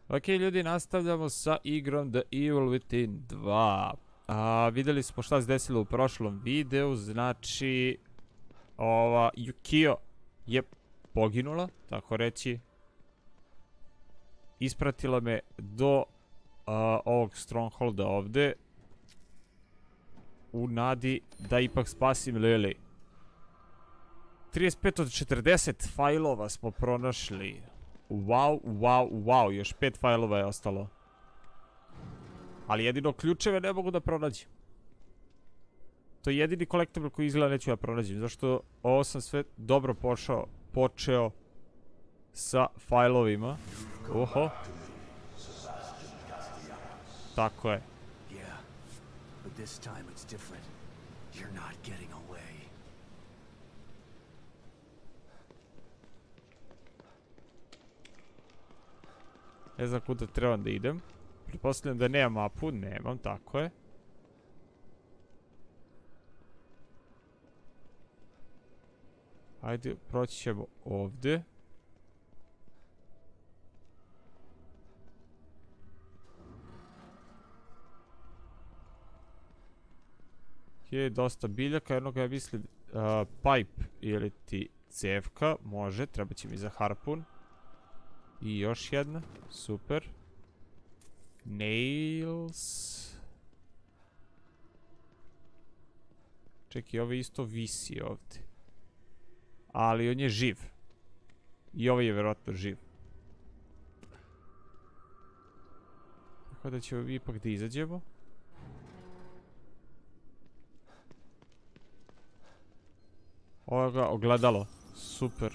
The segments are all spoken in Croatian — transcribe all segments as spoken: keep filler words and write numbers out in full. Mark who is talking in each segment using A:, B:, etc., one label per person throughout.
A: Ok, ljudi, nastavljamo sa igrom The Evil Within dva. A, vidjeli smo šta se desilo u prošlom videu, znači ova Yukio je poginula, tako reći. Ispratila me do a, ovog strongholda ovde u nadi da ipak spasim Lily. trideset pet od četrdeset fajlova smo pronašli. Wow, wow, wow, još pet fajlova je ostalo. Ali jedino ključeve ne mogu da pronađem. To je jedini collectible koji izgleda neću da pronađem. Zašto ovo sam sve dobro pošao, počeo sa fajlovima. Oho. Tako je. Ne znam kuda trebam da idem. Pretpostavljam da nemam mapu, nemam, tako je. Ajde, proći ćemo ovdje. Je dosta biljaka, jednoga ja mislim uh, pipe ili ti cevka, može, treba će mi za harpun. I još jedna, super. Nails. Čekaj, ovo isto visi ovdje. Ali on je živ. I ovaj je vjerojatno živ. Tako da ćemo ipak da izađemo. Ovo ga ogledalo. Super.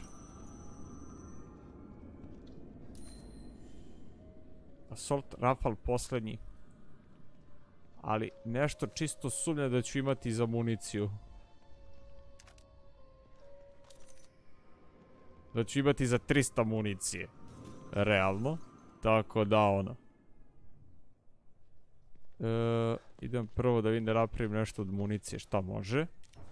A: Assault Rifle posljednji. Ali nešto čisto sumnja da ću imati za municiju. Da ću imati za trista municije. Realno. Tako da ono. E, idem prvo da vidim da napravim nešto od municije. Šta može?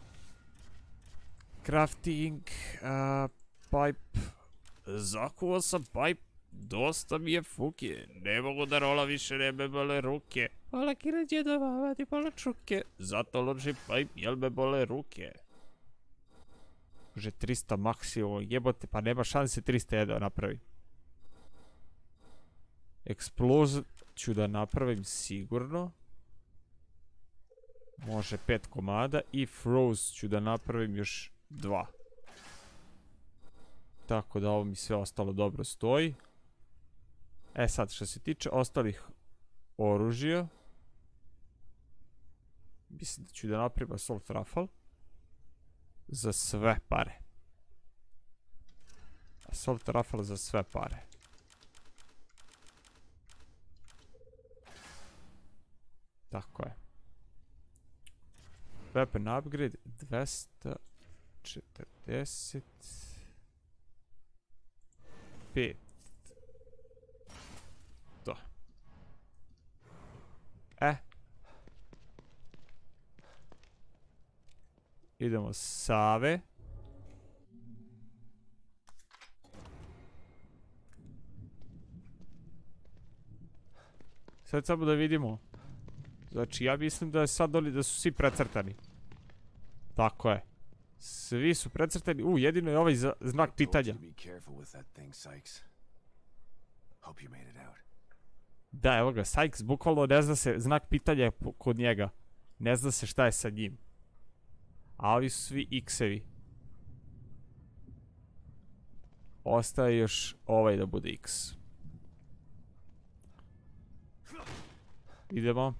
A: Crafting. Uh, pipe. Zakuo sam pipe. Dosta mi je fuke, ne mogu da rola više, ne me bole ruke. Pola kira djedova, vadi pola čuke. Zato loži pipe, jel me bole ruke. Može trista maksimum, jebote, pa nema šanse trista jedan napravi. Explosive ću da napravim sigurno. Može pet komada i froze ću da napravim još dva. Tako da ovo mi sve ostalo dobro stoji. E sad, što se tiče ostalih oružja, mislim da ću da napravim Assault Rifle za sve pare. Assault Rifle za sve pare. Tako je. Weapon upgrade dvesta četrdeset pet. To. E. Idemo Save. Sad samo da vidimo. Znači ja mislim da je sad oni da su svi precrtani. Tako je. Svi su precrtani. U, jedino je ovaj znak pitanja. Da, evo ga, Sykes, bukvalno ne zna se, znak pitanja kod njega. Ne zna se šta je sa njim. A ovi su svi X-evi. Ostaje još ovaj da bude X. Idemo.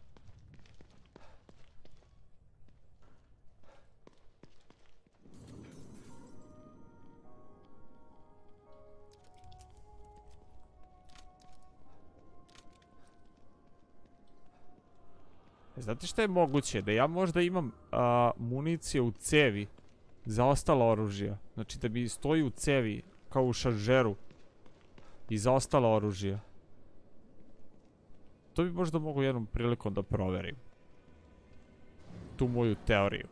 A: Znate šta je moguće? Da ja možda imam a, municije u cevi za ostala oružja. Znači da mi stoji u cevi kao u šaržeru i za ostala oružja. To bi možda mogu jednom prilikom da proverim. Tu moju teoriju.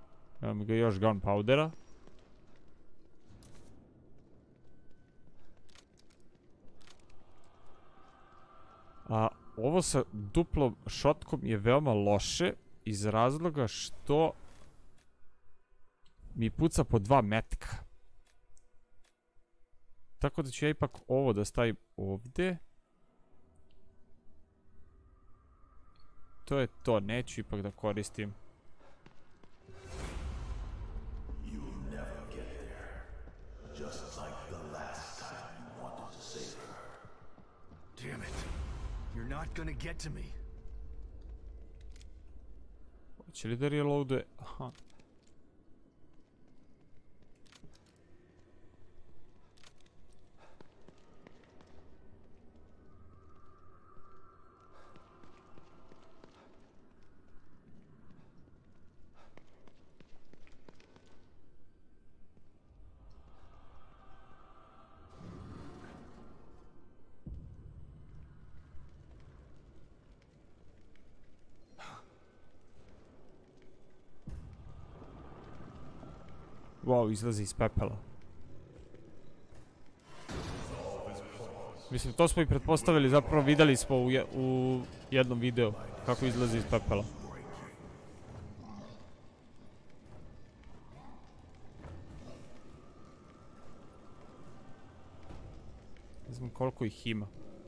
A: Evo mi ga još gunpowdera. ovo sa duplom šotkom je veoma loše iz razloga što mi puca po dva metka. Tako da ću ja ipak ovo da stavim ovdje. To je to, neću ipak da koristim. Hoće li da reloaduje? Aha. Wow, izlazi iz pepela. Mislim, to smo i pretpostavili, zapravo vidjeli smo u, je, u jednom videu kako izlazi iz pepela. Ne znam koliko ih ima.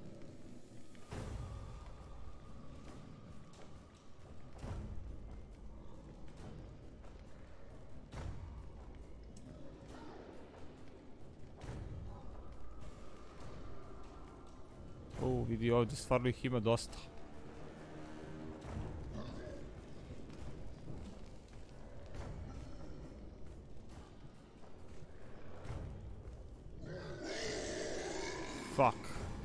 A: O, vidi ovdje, stvarno ih ima dosta. Fuck.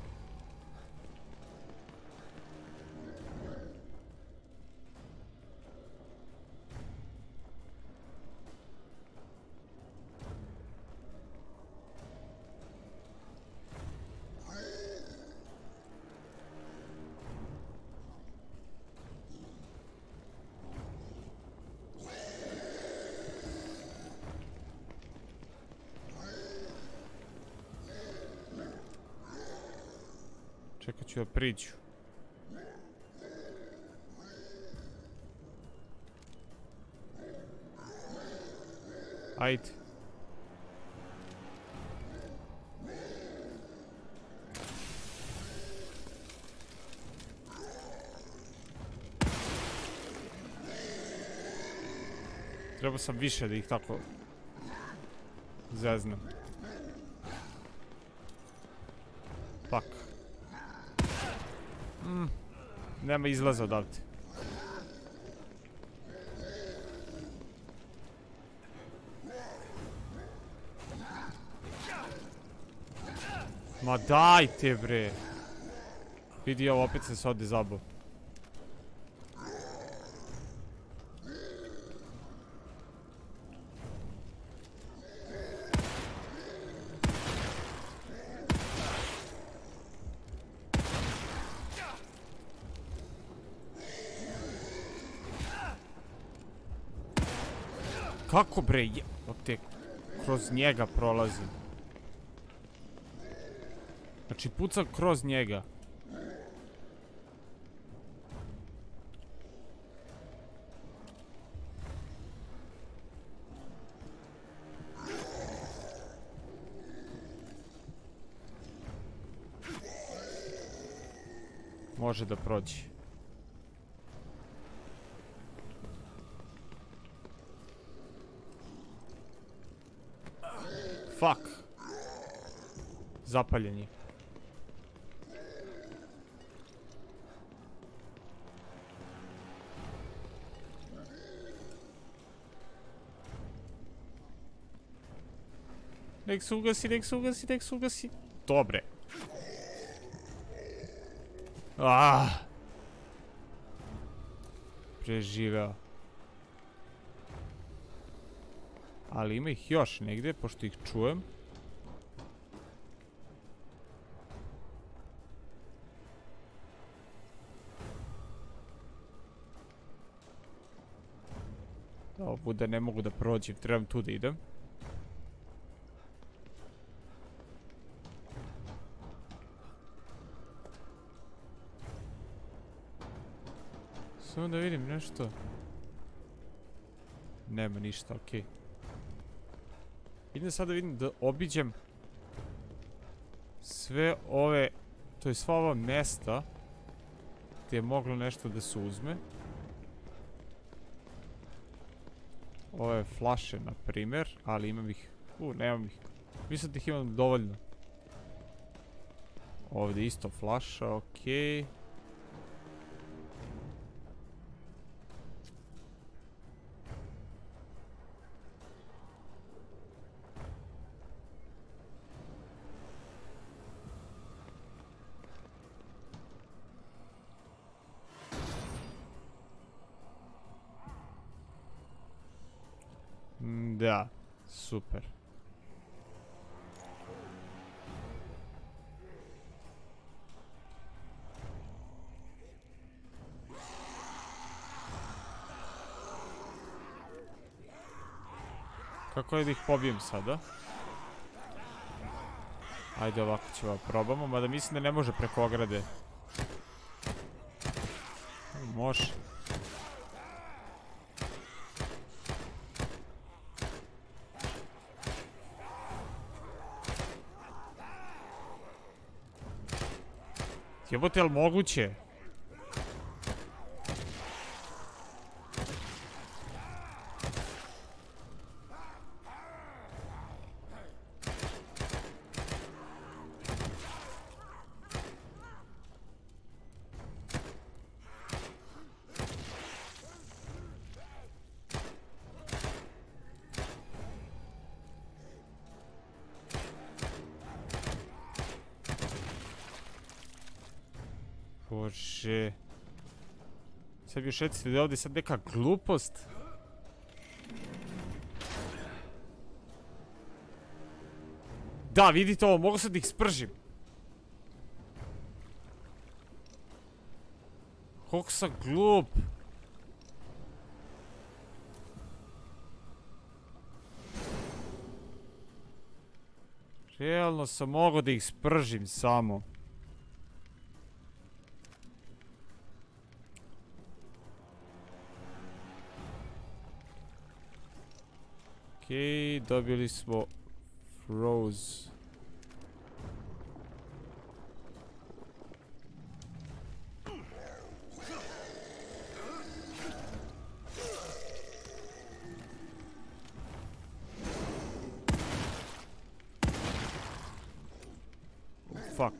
A: Čekat ću da priđu. Ajde. Trebao sam više da ih tako zeznem. Fuck. Mm, nema izlaza odavde. Ma dajte bre. Vidi ovo, opet se ovdje zabao. Kako bre, je... Te, kroz njega prolazim. Znači pucam kroz njega. Može da prođe. Fuck. Zapaljen je. Nek se ugasi, nek se ugasi, nek se ugasi. Dobre. Ah. Preživeo. Ali ima ih još negdje, pošto ih čujem. Da ovo bude, ne mogu da prođem, trebam tu da idem. Samo da vidim nešto. Nema ništa, okej. Idem sad da vidim da obiđem sve ove, to je sva ova mesta gdje je moglo nešto da se uzme. Ove flaše, na primjer, ali imam ih, u, nemam ih. Mislim da ih imam dovoljno. Ovdje isto flaša, okej. Da, super. Kako je da ih pobijem sada? Ajde, ovako ćemo probamo, mada mislim da ne može preko ograde. Može. Jebote, jel moguće? Bože. Sad još recite da je ovdje sad neka glupost. Da, vidite ovo, mogu sad da ih spržim. Koliko sam glup. Realno sam mogao da ih spržim samo. Okej, dobili smo Froze. Fuck.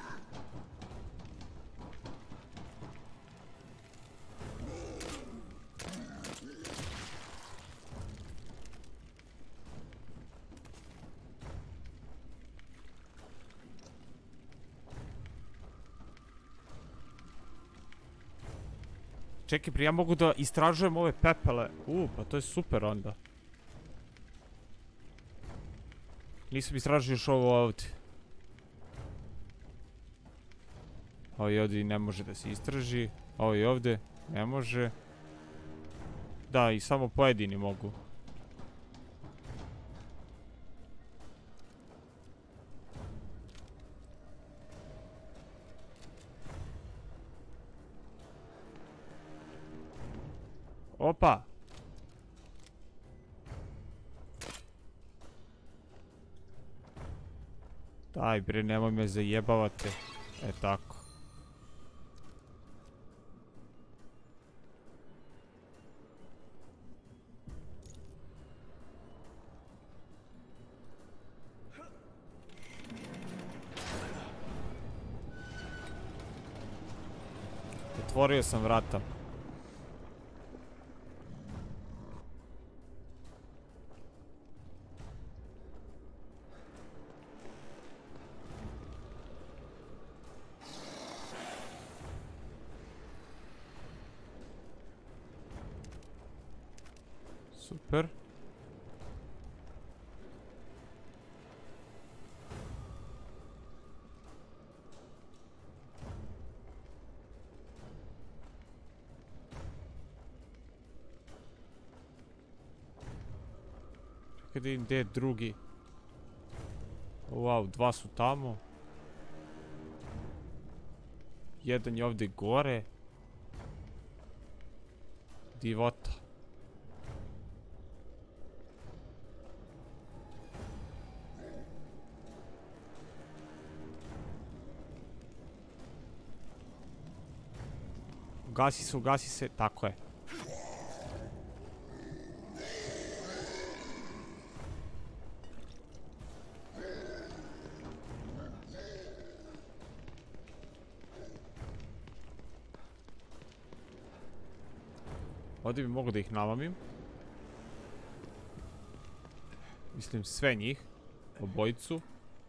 A: Čekaj, prije ja mogu da istražujem ove pepele. U, pa to je super onda. Nisam istražio još ovo ovdje. Ovo i ovdje ne može da se istraži. Ovo i ovdje ne može. Da, i samo pojedini mogu. Opa! Daj bre, nemoj me zajebavate. E tako. Otvorio sam vrata. Super. Čekaj da vidim gdje je drugi. Wow, dva su tamo. Jedan je ovdje gore. Divota. Ugasi se, ugasi se, tako je. Ovdje bi mogo da ih nalomim. Mislim sve njih. Obojicu.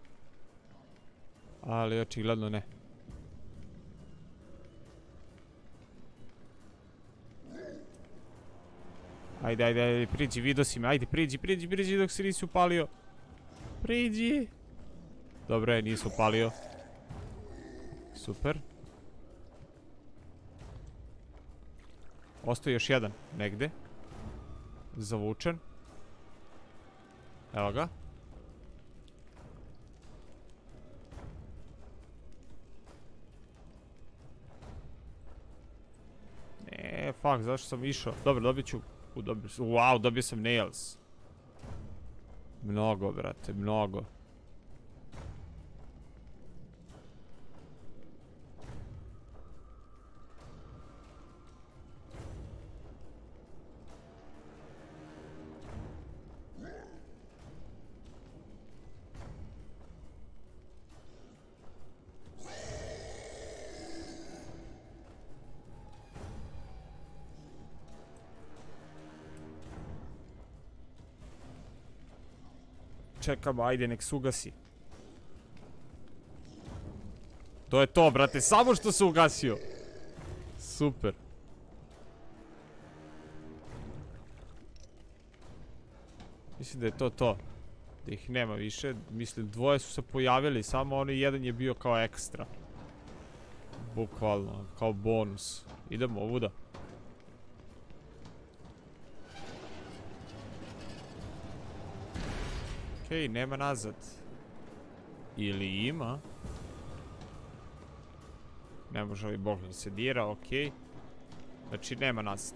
A: Ali očigledno ne. Ajde, ajde, ajde, priđi, vidio si me, ajde, priđi, priđi, priđi dok se nisi upalio. Priđi. Dobro je, nisi upalio. Super. Ostaje još jedan, negde. Zavučen. Evo ga. Ne, fuck, zašto sam išao? Dobro, dobit ću... Wow, dobio sam nails. Mnogo, brate, mnogo. Čekamo, ajde, nek se ugasi. To je to, brate, samo što se ugasio. Super. Mislim da je to to. Da ih nema više. Mislim, dvoje su se pojavili, samo onaj jedan je bio kao ekstra. Bukvalno, kao bonus. Idemo ovuda. Okej, nema nazad. Ili ima. Ne može ovaj bog da se dira, okej. Znači nema nazad.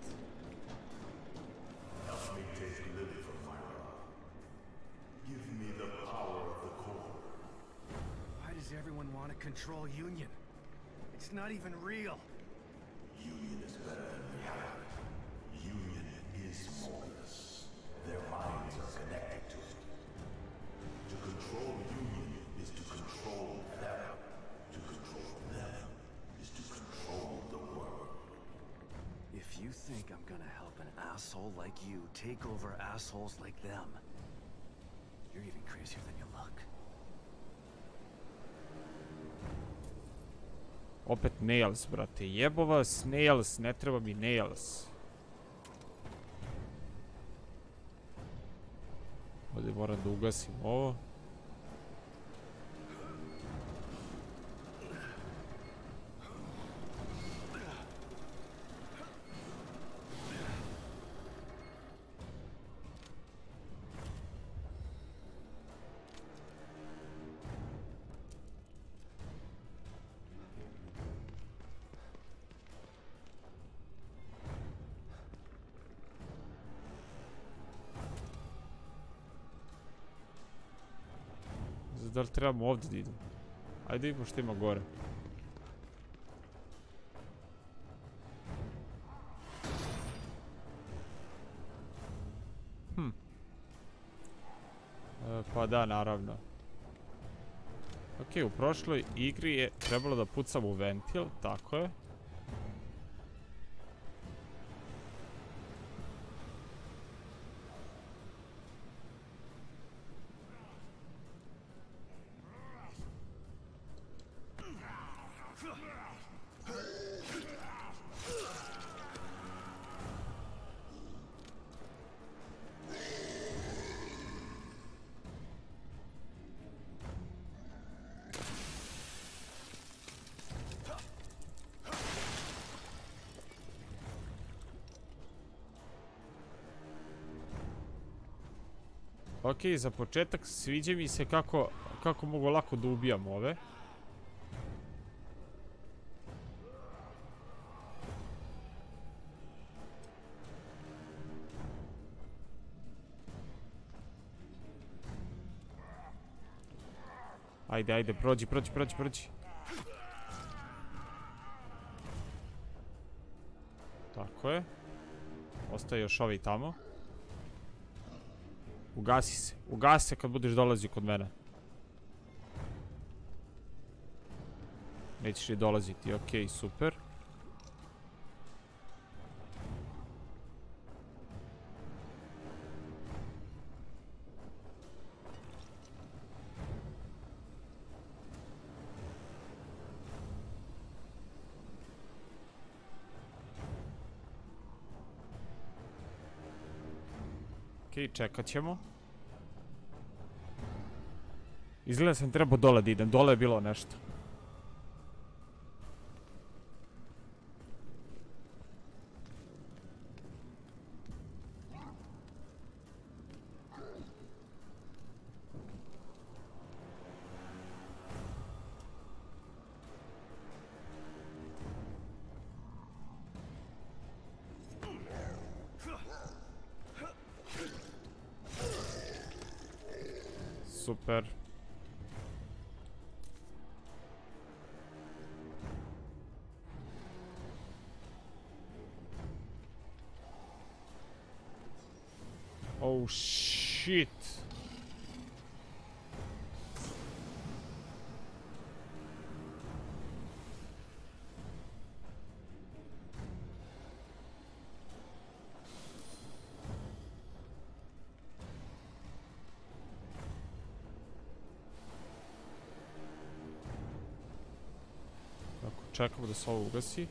B: Why does everyone want to control Union? It's not even real.
C: Union is better than reality. Union is smallness. Their minds are connected to it. To control Union is to control them. To control them is to control the world.
B: If you think I'm gonna help an asshole like you take over assholes like them, you're even crazier than you look.
A: Opet nails, brate. Jebo vas, nails. Ne treba mi nails. Ovdje moram da ugasim ovo. Da li trebamo ovdje da idemo? Ajde vidimo što ima gore. Hm. E, pa da, naravno. Ok, u prošloj igri je trebalo da pucam u ventil, tako je. Ok, za početak sviđa mi se kako, kako mogu lako da ubijam ove. Ajde, ajde, prođi, prođi, prođi, prođi. Tako je. Ostaje još ovi tamo. Ugasi se, ugasi se kad budeš dolazio kod mene. Nećeš li dolaziti, okej, super. Okej, čekat ćemo. Izgleda sam trebao dole da idem, dole je bilo nešto. Super. Oh shit. Čekamo da se ovo ugasi.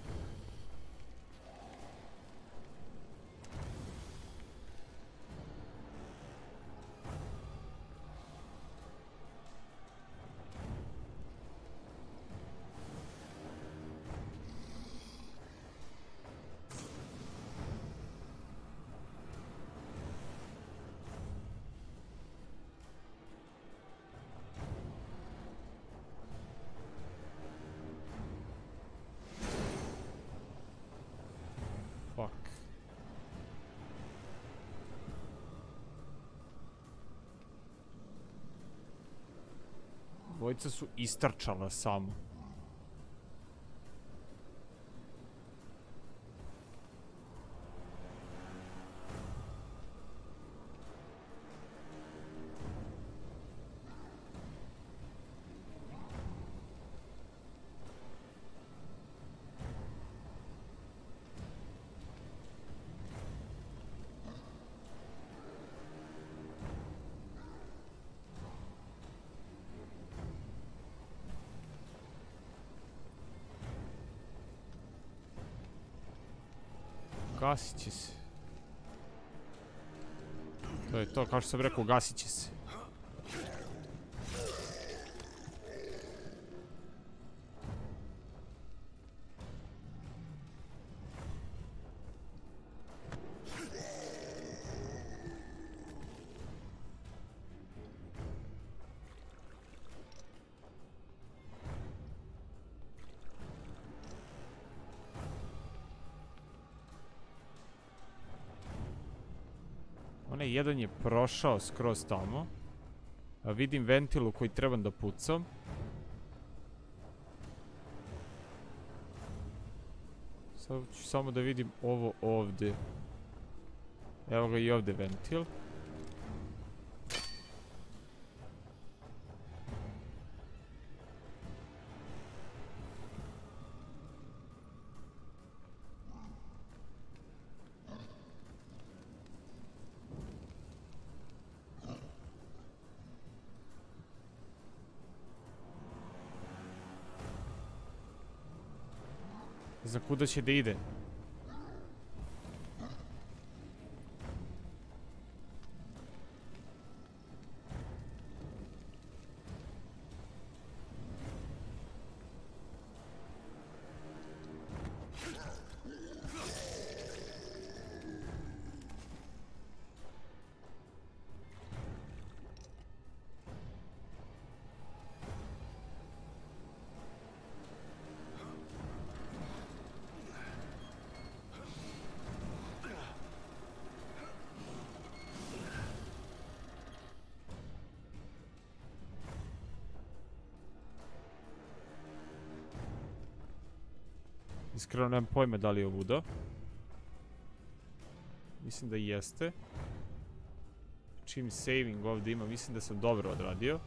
A: Fuck. Dvojica su istrčala samo. Gasit će se. To je to, kao što sam rekao, gasit će se. Onaj jedan je prošao skroz tamo. A vidim ventilu koji trebam da pucam. Sad ću samo da vidim ovo ovdje. Evo ga i ovdje ventil. Za kuda će da ide? Iskreno nemam pojma da li je ovuda. Mislim da jeste. Čim saving ovdje ima, mislim da sam dobro odradio.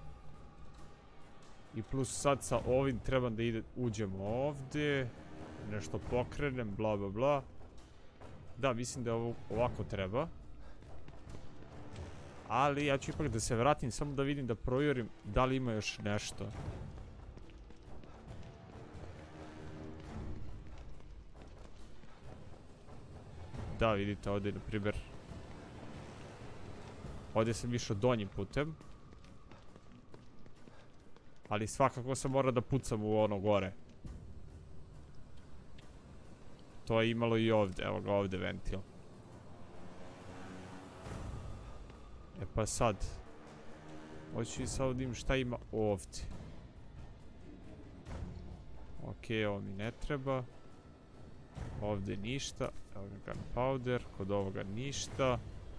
A: I plus sad sa ovim trebam da ide, uđem ovdje. Nešto pokrenem, bla bla bla. Da, mislim da ovo ovako treba. Ali ja ću ipak da se vratim, samo da vidim, da provjerim da li ima još nešto. Da, vidite ovdje, na primjer. Ovdje sam išao donjim putem. Ali svakako sam mora da pucam u ono gore. To je imalo i ovdje, evo ga ovdje ventil. E pa sad. Hoću i sad vidim šta ima ovdje. Ok, ovo mi ne treba. Ovdje ništa. Evo ga gunpowder, kod ovoga ništa.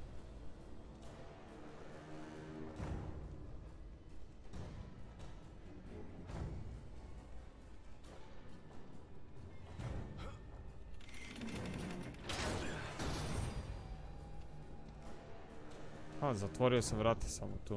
A: A, zatvorio sam vrata samo tu.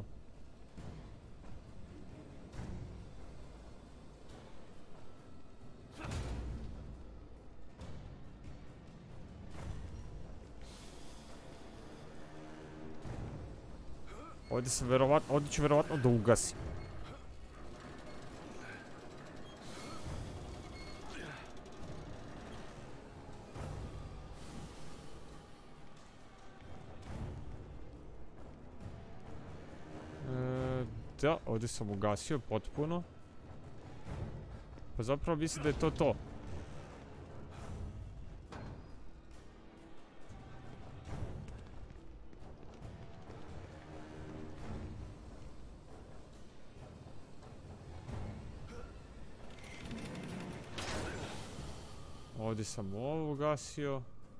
A: Ovdje sam verovatno, ovdje ću verovatno da ugasim. Da, ovdje sam ugasio potpuno. Pa zapravo mislim da je to to. Ovdje sam ovo ugasio.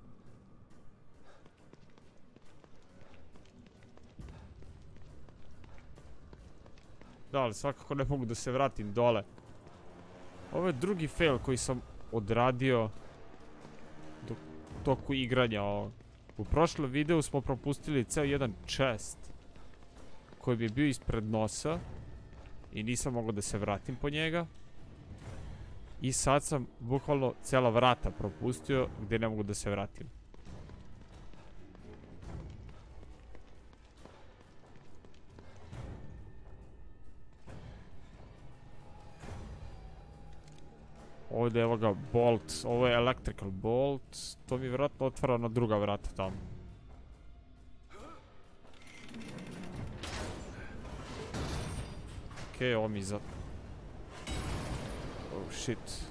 A: Da, ali svakako ne mogu da se vratim dole. Ovo je drugi fail koji sam odradio u toku igranja ovog. U prošlom videu smo propustili ceo jedan chest koji bi bio ispred nosa i nisam mogao da se vratim po njega. I sad sam bukvalno cela vrata propustio gdje ne mogu da se vratim. Ovdje evo ga bolt, ovo je electrical bolt, to mi vjerojatno otvara na druga vrata tamo. Okej, ovo mi za... Oh shit.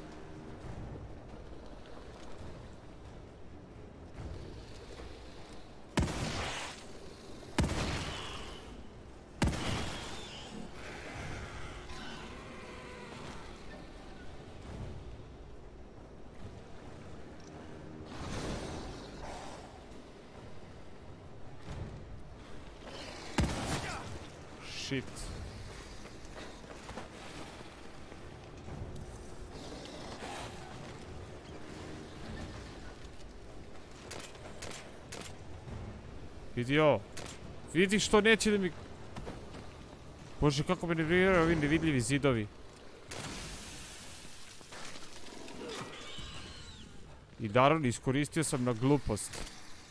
A: Shit. Vidi ovo. Vidi što neće da mi... Bože, kako me nerviraju ovi nevidljivi zidovi. I naravno, iskoristio sam na glupost.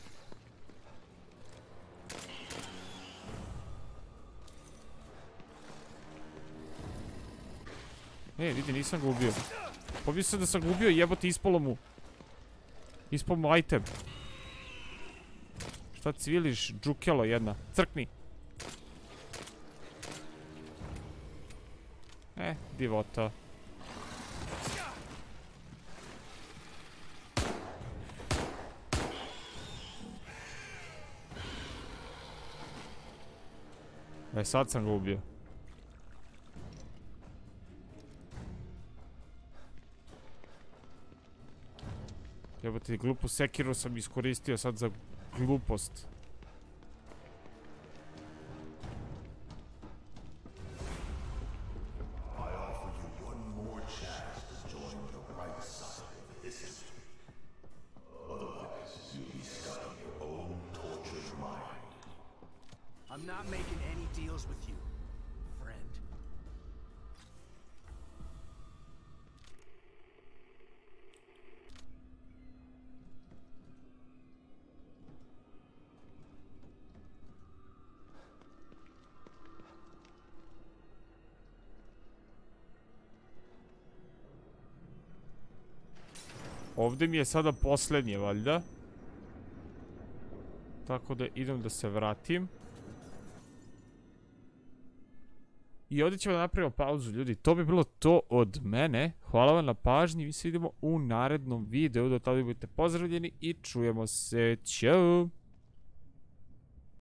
A: E, vidi, nisam ga ubio. Pobio sam da sam ga ubio i jebote ispalo mu. Ispalo mu item. Šta cviliš, džukelo jedna. Crkni. E, divota. E, sad sam ga ubio. Jebote, glupu sekiru sam iskoristio sad za glupost.
C: I offer you one more chance to join the right side of
A: Ovdje mi je sada posljednje, valjda. Tako da idem da se vratim. I ovdje ćemo da napravimo pauzu, ljudi. To bi bilo to od mene. Hvala vam na pažnji. Mi se vidimo u narednom videu. Do tada budite pozdravljeni i čujemo se. Ćao!